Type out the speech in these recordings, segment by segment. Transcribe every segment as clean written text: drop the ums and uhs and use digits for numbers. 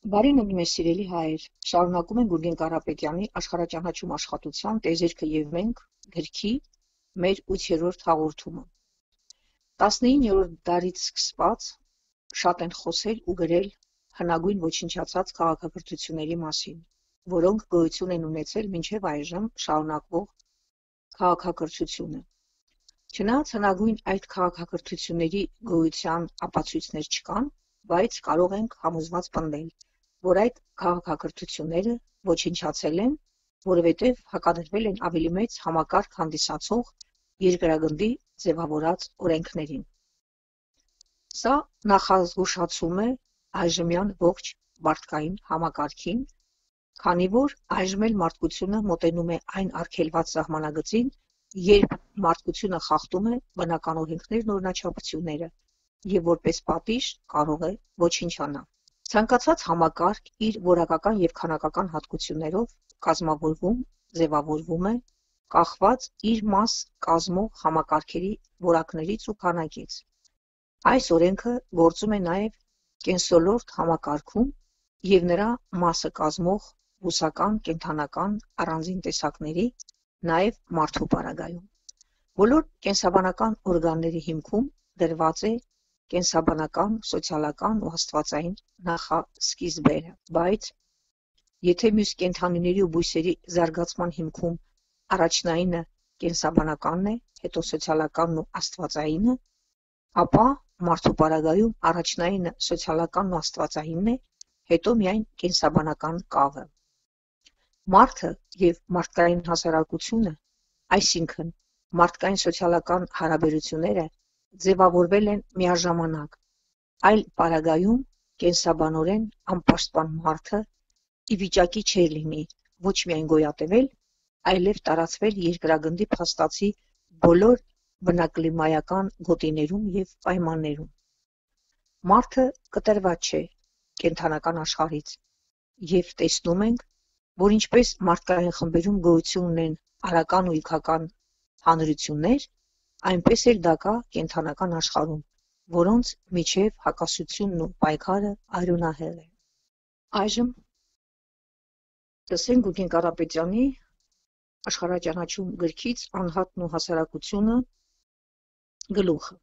Բարին մեզ սիրելի հայեր, շարունակում են Գուրգեն Կարապետյանի աշխարհաճանաչում աշխատության տիեզերքը եւ մենք գրքի մեր 8-րդ հաղորդումը։ 19-րդ դարից սկսված շատ են խոսել ու գրել հնագույն ոչնչացած քաղաքակրթությունների մասին, որոնք գոյություն են ունեցել մինչև այժմ շարունակվող քաղաքակրթությունը։ Չնայած հնագույն այդ քաղաքակրթությունների գոյության ապացույցներ չկան, բայց կարող ենք համոզված պնդել, որ այդ քաղաքակրթությունները ոչնչացել են, որովհետև հակադրվել են ավելի մեծ համակարգ հանդիսացող երկրագնդի ձևավորած օրենքներին։ Սա նախազգուշացում է այժմյան ողջ մարդկային համակարգին, քանի որ այժմ էլ մարդկությունը մոտենում է այն արգելված սահմանագծին, երբ մարդկությունը խախտում է բնական օրենքներն ու օրինաչափությունները և որպես պատիժ կարող է ոչնչանալ։ Ցանկացած համակարգ իր որակական և քանակական հատկություններով կազմավորվում, ձևավորվում է, կախված իր մաս կազմող համակարգերի որակներից ու քանակից։ Այս օրենքը գործում է նաև կենսոլորտ համակարգում և նրա մասը կազմող բուսական, կենդանական առանձին տեսակների, նաև մարդու պարագայում։ Բոլոր կենսաբանական օրգանների հիմքում դրված է կենսաբանական, սոցիալական ու աստվածային նախասկիզբերը, բայց եթե մյուս կենդանիների ու բույսերի զարգացման հիմքում առաջնայինը կենսաբանականն է, հետո սոցիալականն ու աստվածայինը, ապա մարդու պարագայում առաջնայինը սոցիալականն ու աստվածայինն է, հետո միայն կենսաբանական կավը։ Մարդը և մարդկային հասարակությունը, այսինքն մարդկային սոցիալական հարաբերությունները ձևավորվել են միաժամանակ, այլ պարագայում կենսաբանորեն անպաշտպան մարդը ի վիճակի չէր լինի ոչ միայն գոյատևել, այլև տարածվել երկրագնդի փաստացի բոլոր բնակլիմայական գոտիներում և պայմաններում։ Մարդը կտրված չէ կենդանական աշխարհից, և տեսնում ենք, որ ինչպես մարդկային խմբերում գոյություն ունեն արական ու իգական հանրություններ, այնպես էլ դա կա կենդանական աշխարհում, որոնց միջև հակասությունն ու պայքարը արյունահեղ է։ Այժմ լսենք Գուրգեն Կարապետյանի աշխարհաճանաչում գրքից Անհատն ու հասարակությունը գլուխը։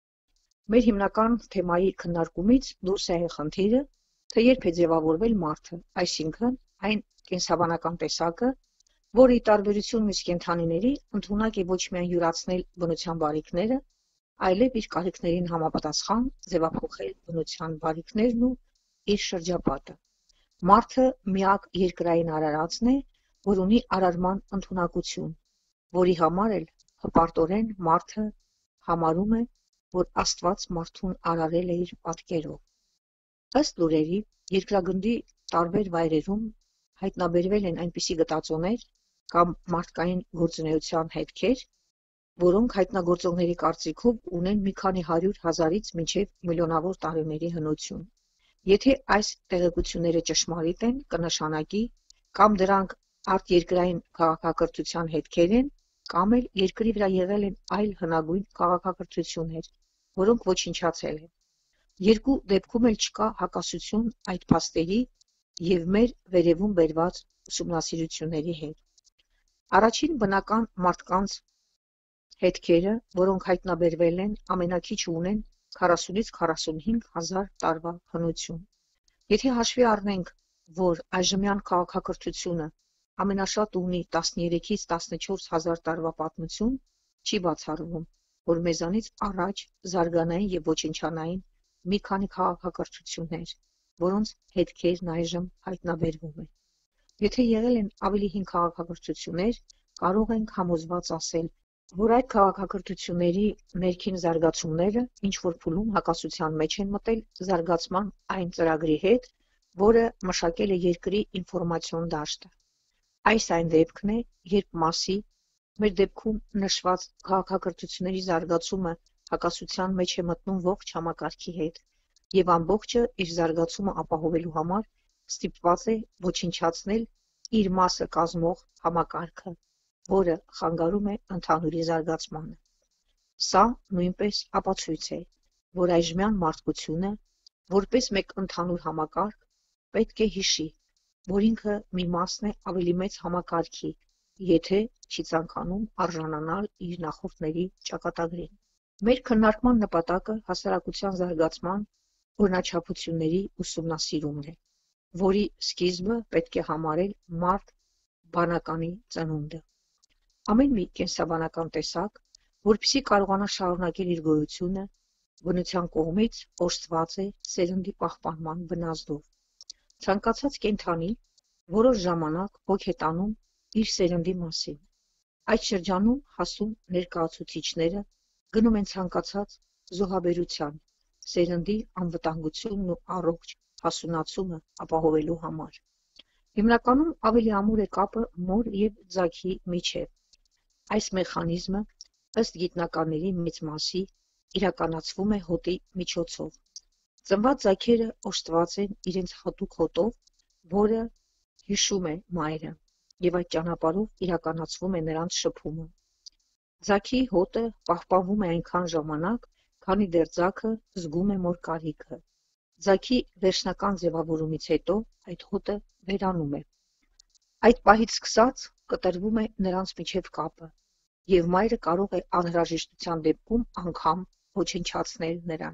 Մեր հիմնական թեմայի քննարկումից դուրս է այն խնդիրը, թե երբ է ձևավորվել մարդը, այսինքն այն կենսաբանական տեսակը, որը ի տարբերություն մյուս կենդանիների ընդունակ է ոչ միայն յուրացնել բնության բարիքները, այլև իր կարիքներին համապատասխան ձևափոխել բնության բարիքներն ու իր շրջապատը։ Մարդը միակ երկրային արարածն է, որ ունի արարման ընդունակություն, որի համար էլ հպարտորեն մարդը համարում է, որ Աստված մարդուն արարել է իր պատկերով։ Ըստ լուրերի, երկրագնդի տարբեր վայրերում հայտնաբերվել են այնպիսի գտածոներ կամ մարդկային գործունեության հետքեր, որոնք հայտնագործողների կարծիքով ունեն մի քանի 100,000-ից մինչև միլիոնավոր տարիների հնություն։ Եթե այս տեղեկությունները ճշմարիտ են, կնշանակի կամ դրանք արտերկրային քաղաքակրթության հետքեր են, կամ էլ երկրի վրա եղել են այլ հնագույն քաղաքակրթություններ, որոնք ոչնչացել են։ Երկու դեպքում էլ չկա հակասություն այդ փաստերի և մեր վերևում բերված ուսումնասիրությունների հետ։ Առաջին բնական մարդկանց հետքերը, որոնք հայտնաբերվել են, ամենաքիչը ունեն 40-ից 45,000 տարվա հնություն։ Եթե հաշվի առնենք, որ այժմյան քաղաքակրթությունը ամենաշատը ունի 13-ից 14,000 տարվա պատմություն, չի բացառվում, որ մեզանից առաջ զարգանային և ոչնչանային մի քանի քաղաքակրթություններ, որոնց հետքերն այժմ հայտնաբերվում են։ Եթե եղել են ավելի հին քաղաքակրթություններ, կարող ենք համոզված ասել, որ այդ քաղաքակրթությունների ներքին զարգացումները ինչ-որ փուլում հակասության մեջ են մտել զարգացման այն ծրագրի հետ, որը մշակել է երկրի ինֆորմացիոն դաշտը։ Այս այն դեպքն է, երբ մասի, մեր դեպքում նշված քաղաքակրթությունների զարգացումը հակասության մեջ է մտնում ողջ համակարգի հետ, և ամբողջը իր զարգացումը ապահովելու համար ստիպված է ոչնչացնել իր մասը կազմող համակարգը, որը խանգարում է ընդհանուր զարգացմանը։ Սա նույնպես ապացույց է, որ այժմյան մարդկությունը, որպես մեկ ընդհանուր համակարգ, պետք է հիշի, որ ինքը մի մասն է ավելի մեծ համակարգի, եթե չի ցանկանում արժանանալ իր նախորդների ճակատագրին։ Մեր քննարկման նպատակը հասարակության զարգացման օրինաչափությունների ուսումնասիրումն է, որի սկիզբը պետք է համարել մարդ բանականի ծնունդը։ Ամեն մի կենսաբանական տեսակ, որպեսզի կարողանա շարունակել իր գոյությունը, բնության կողմից օժտված է սերնդի պահպանման բնազդով։ Ցանկացած կենդանի որոշ ժամանակ հոգ է տանում իր սերնդի մասին։ Այդ շրջանում հասուն ներկայացուցիչները գնում են ցանկացած զոհաբերության, սերնդի անվտանգությունն ու առողջ հասունացումը ապահովելու համար։ Հիմնականում ավելի ամուր է կապը մոր և ձագի միջև։ Այս մեխանիզմը, ըստ գիտնականների մեծ մասի, իրականացվում է հոտի միջոցով։ Ծնված ձագերը օժտված են իրենց հատուկ հոտով, որը հիշում է մայրը, և այդ ճանապարհով իրականացվում է նրանց շփումը։ Ձագի հոտը պահպանվում է այնքան ժամանակ, քանի դեռ ձագը զգում է մոր կարիքը։ Ձագի վերջնական ձևավորումից հետո այդ հոտը վերանում է։ Այդ պահից սկսած կտրվում է նրանց միջև կապը, և մայրը կարող է անհրաժեշտության դեպքում անգամ ոչնչացնել նրան։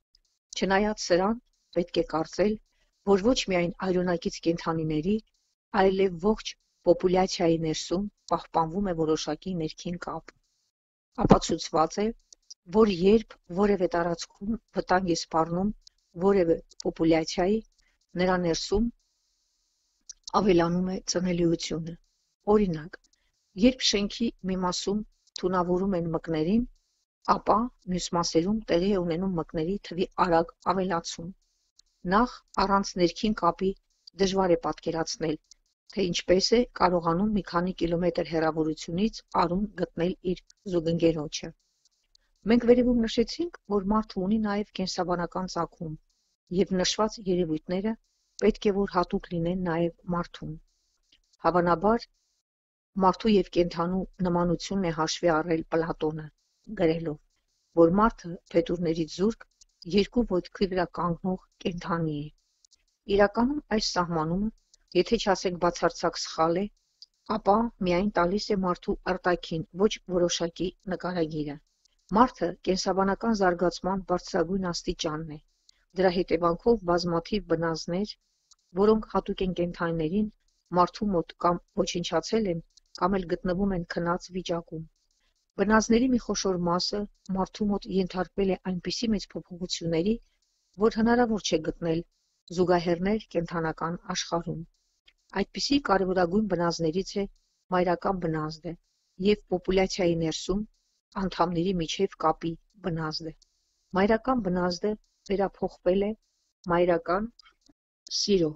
Չնայած սրան, պետք է կարծել, որ ոչ միայն այրոնակից կենդանիների, այլև ողջ պոպուլյացիայի ներսում պահպանվում է որոշակի ներքին կապ։ Ապացուցված է, որ երբ որևէ տարածքում վտանգ է սպառնում որևէ պոպուլյացիայի, նրա ներսում ավելանում է ծնելիությունը։ Օրինակ, երբ շենքի մի մասում թունավորում են մկներին, ապա մյուս մասերում տեղի է ունենում մկների թվի արագ ավելացում։ Նախ առանց ներքին կապի դժվար է պատկերացնել, թե ինչպես է կարողանում մի քանի կիլոմետր հեռավորությունից արուն գտնել իր զուգընկերոջը։ Մենք վերևում նշեցինք, որ մարդը ունի նաև կենսաբանական ծագում, և նշված երևույթները պետք է որ հատուկ լինեն նաև մարդուն։ Հավանաբար, մարդու և կենդանու նմանությունն է հաշվի առել Պլատոնը, գրելով, որ մարդը փետուրներից զուրկ երկու ոտքի վրա կանգնող կենդանի է։ Իրականում այս սահմանումը, եթե չասենք բացարձակ սխալ է, ապա միայն տալիս է մարդու արտաքին, ոչ որոշակի նկարագիրը։ Մարդը կենսաբանական զարգացման բարձրագույն աստիճանն է։ Դրա հետևանքով բազմաթիվ բնազդներ, որոնք հատուկ են կենդանիներին, մարդու մոտ կամ ոչնչացել են, կամ էլ գտնվում են քնած վիճակում։ Բնազդների մի խոշոր մասը մարդու մոտ ենթարկվել է այնպիսի մեծ փոփոխությունների, որ հնարավոր չէ գտնել զուգահեռներ կենդանական աշխարհում։ Այդպիսի կարևորագույն բնազդներից է մայրական բնազդը և պոպուլյացիայի ներսում անդամների միջև կապի բնազդը։ Մայրական բնազդը վերափոխվել է մայրական սիրո։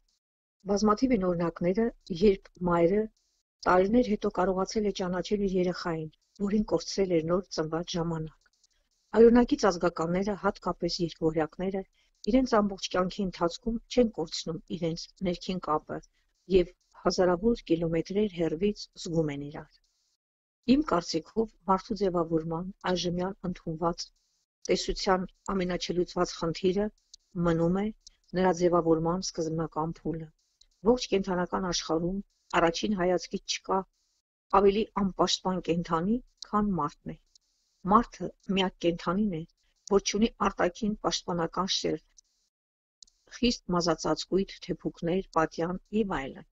Բազմաթիվ են օրինակները, երբ մայրը տարիներ հետո կարողացել է ճանաչել իր երեխային, որին կորցրել էր նոր ծնված ժամանակ։ Այրոնակից ազգականները, հատկապես երկվորյակները, իրենց ամբողջ կյանքի ընթացքում չեն կորցնում իրենց ներքին կապը և հազարավոր կիլոմետրեր հեռվից զգում են իրար։ Իմ կարծիքով, մարդու ձևավորման այժմյան ընդունված տեսության ամենաչելուծված խնդիրը մնում է նրա ձևավորման սկզբնական փուլը։ Ողջ կենդանական աշխարհում առաջին հայացքից չկա ավելի անպաշտպան կենդանի, քան մարդն է։ Մարդը միակ կենդանին է, որ չունի արտաքին պաշտպանական շերտ, խիստ մազածածկույթ, թեփուկներ, պատյան և այլն,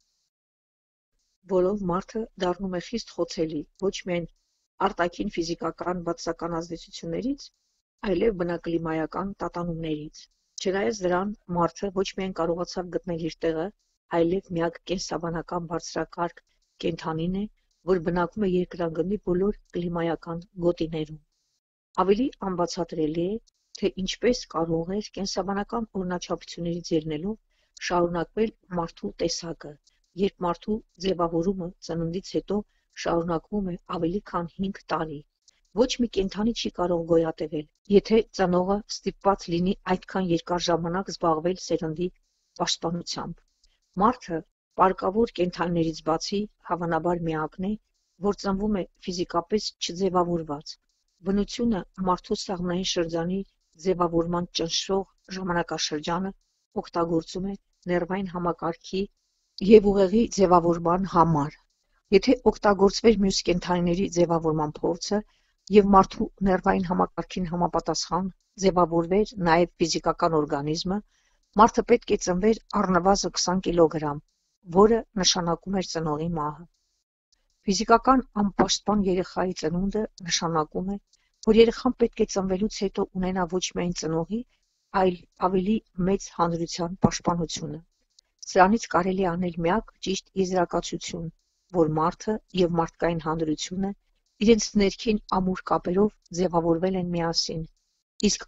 որով մարդը դառնում է խիստ խոցելի ոչ միայն արտաքին ֆիզիկական բացասական ազդեցություններից, այլև բնակլիմայական տատանումներից։ Չնայած դրան, մարդը ոչ միայն կարողացավ գտնել իր տեղը, այլև միակ կենսաբանական բարձրակարգ կենդանին է, որ բնակվում է երկրագնդի բոլոր կլիմայական գոտիներում։ Ավելի անբացատրելի է, թե ինչպես կարող էր կենսաբանական օրինաչափություններից ելնելով շարունակվել մարդու տեսակը, երբ մարդու ձևավորումը ծննդից հետո շարունակվում է ավելի քան 5 տարի։ Ոչ մի կենդանի չի կարող գոյատևել, եթե ծնողը ստիպված լինի այդքան երկար ժամանակ զբաղվել սերնդի պաշտպանությամբ։ Մարդը պարկավոր կենդանիներից բացի հավանաբար միակն է, որ ծնվում է ֆիզիկապես չձևավորված։ Բնությունը մարդու սաղմնային շրջանի ձևավորման ճնշող ժամանակաշրջանը օգտագործում է ներվային համակարգի և ուղեղի ձևավորման համար։ Եթե օգտագործվեր մյուս կենդանիների ձևավորման փորձը և մարդու ներվային համակարգին համապատասխան ձևավորվեր նաև ֆիզիկական օրգանիզմը, մարդը պետք է ծնվեր առնվազն 20 կիլոգրամ, որը նշանակում էր ծնողի մահը։ Ֆիզիկական անպաշտպան երեխայի ծնունդը նշանակում է, որ երեխան պետք է ծնվելուց հետո ունենա ոչ միայն ծնողի, այլ ավելի մեծ հանրության պաշտպանությունը։ Սրանից կարելի է անել միակ ճիշտ եզրակացություն, որ մարդը և մարդկային հանրությունը իրենց ներքին ամուր կապերով ձևավորվել են միասին, իսկ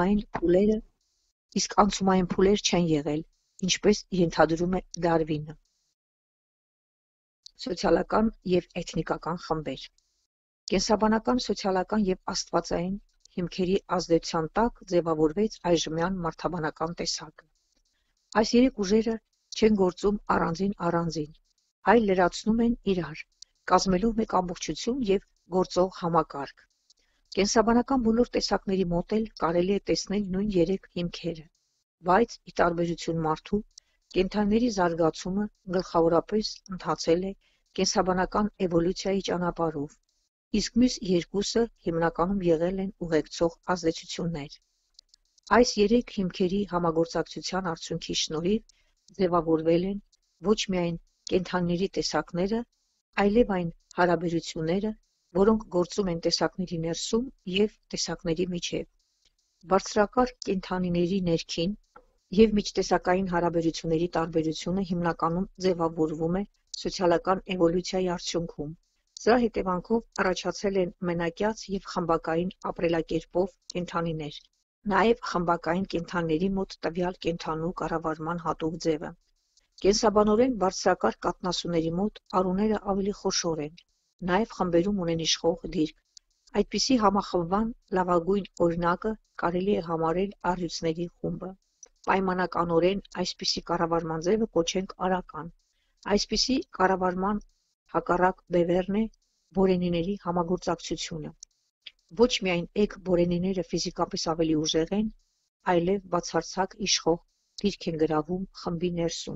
անցումային փուլեր չեն եղել, ինչպես ենթադրում է Դարվինը։ Սոցիալական և էթնիկական խմբեր։ Կենսաբանական, սոցիալական և աստվածային հիմքերի ազդեցության տակ ձևավորվեց այժմյան մարդաբանական տեսակը։ Այս երեք ուժերը չեն գործում առանձին, այլ լրացնում են իրար, կազմելով մեկ ամբողջություն և գործող համակարգ։ Կենսաբանական բոլոր տեսակների մոտ էլ կարելի է տեսնել նույն երեք հիմքերը, բայց ի տարբերություն մարդու, կենդանիների զարգացումը գլխավորապես ընթացել է կենսաբանական էվոլյուցիայի ճանապարհով, իսկ մյուս երկուսը հիմնականում եղել են ուղեկցող ազդեցություններ։ Այս երեք հիմքերի համագործակցության արդյունքի շնորհիվ ձևավորվել են ոչ միայն կենդանիների տեսակները, այլև այն հարաբերությունները, որոնք գործում են տեսակների ներսում և տեսակների միջև։ Բարձրակարգ կենդանիների ներքին և միջտեսակային հարաբերությունների տարբերությունը հիմնականում ձևավորվում է սոցիալական էվոլյուցիայի արդյունքում։ Սրա հետևանքով առաջացել են մենակյաց և խմբակային ապրելակերպով կենդանիներ, նաև խմբակային կենդանիների մոտ տվյալ կենդանու կառավարման հատուկ ձևը։ Կենսաբանորեն բարձրակարգ կաթնասուների մոտ արուները ավելի խոշոր են, նաև խմբերում ունեն իշխող դիրք։ Այդպիսի համախմբման լավագույն օրինակը կարելի է համարել առյուծների խումբը։ Պայմանականորեն այսպիսի կառավարման ձևը կոչենք արական։ Այսպիսի կառավարման հակառակ բևեռն է բորենիների համագործակցությունը։ Ոչ միայն էգ բորենիները ֆիզիկապես ավելի ուժեղ են, այլև բացարձակ իշխող դիրք են գրավում խմբի ներսում։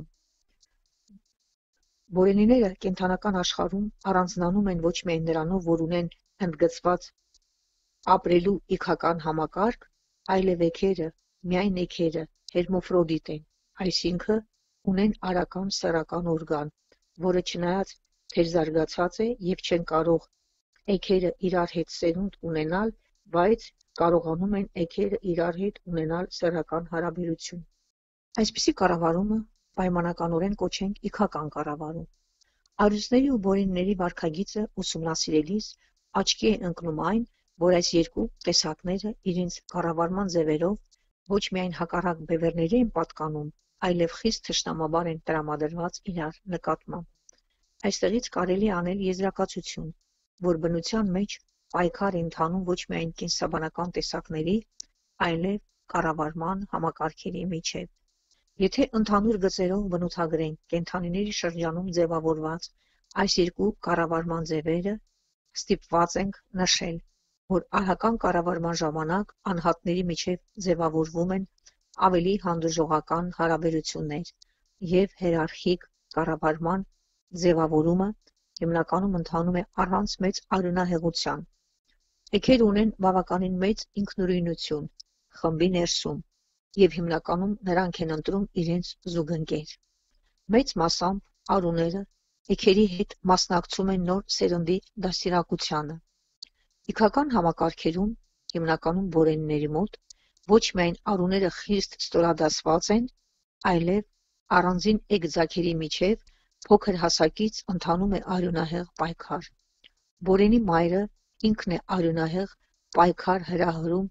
Բորենիները կենդանական աշխարհում առանձնանում են ոչ միայն նրանով, որ ունեն ընդգծված ապրելու իգական համակարգ, այլև էգերը, միայն էգերը հերմաֆրոդիտ են, այսինքն ունեն արական սեռական օրգան, որը չնայած թերզարգացած է և չեն կարող էգերը իրար հետ սերունդ ունենալ, բայց կարողանում են էգերը իրար հետ ունենալ սեռական հարաբերություն։ Այսպիսի կառավարումը պայմանականորեն կոչենք իգական կառավարում։ Առյուծների ու բորենիների վարքագիծը ուսումնասիրելիս աչքի է ընկնում այն, որ այս երկու տեսակները իրենց կառավարման ձևերով ոչ միայն հակառակ բևեռների են պատկանում, այլև խիստ թշնամաբար են տրամադրված իրար նկատմամբ։ Այստեղից կարելի է անել եզրակացություն, որ բնության մեջ պայքար է ընթանում ոչ միայն կենսաբանական տեսակների, այլև կառավարման համակարգերի միջև։ Եթե ընդհանուր գծերով բնութագրենք կենդանիների շրջանում ձևավորված այս երկու կառավարման ձևերը, ստիպված ենք նշել, որ արհական կառավարման ժամանակ անհատների միջև ձևավորվում են ավելի հանդուրժողական հարաբերություններ և հիերարխիկ կառավարման ձևավորումը հիմնականում ընթանում է առանց մեծ արյունահեղության։ Էգերը ունեն բավականին մեծ ինքնուրույնություն խմբի ներսում և հիմնականում նրանք են ընտրում իրենց զուգընկեր։ Մեծ մասամբ արուները էգերի հետ մասնակցում են նոր սերնդի դաստիարակությանը։ Իգական համակարգերում, հիմնականում բորենիների մոտ, ոչ միայն արուները խիստ ստորադասված են, այլև առանձին էգ-ձագերի միջև փոքր հասակից ընթանում է արյունահեղ պայքար։ Բորենի մայրը ինքն է արյունահեղ պայքար հրահրում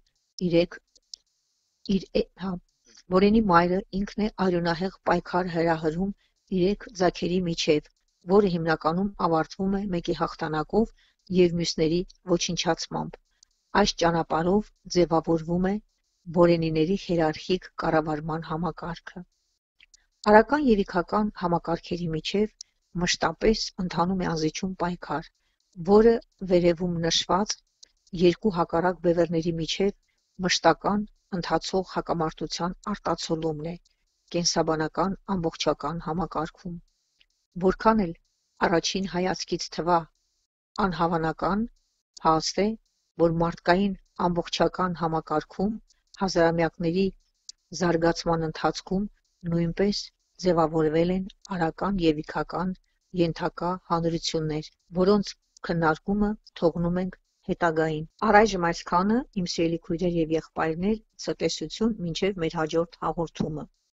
իր էգ ձագերի միջև, որը հիմնականում ավարտվում է մեկի հաղթանակով և մյուսների ոչնչացմամբ։ Այս ճանապարհով ձևավորվում է բորենիների հիերարխիկ կառավարման համակարգը։ Արական և իգական համակարգերի միջև մշտապես ընթանում է անզիջում պայքար, որը վերևում նշված երկու հակառակ բևեռների միջև մշտական ընթացող հակամարտության արտացոլումն է, կենսաբանական ամբողջական համակարգում։ Որքան էլ առաջին հայացքից թվա անհավանական, փաստ է, որ մարդկային ամբողջական համակարգում հազարամյակների զարգացման ընթացքում նույնպես ձևավորվել են արական և իգական ենթակա հանրություններ, որոնց քննարկումը թողնում ենք հետագային։ Առայժմ այսքանը, իմ սիրելի քույրեր և եղբայրներ, ցտեսություն մինչև մեր հաջորդ հաղորդումը։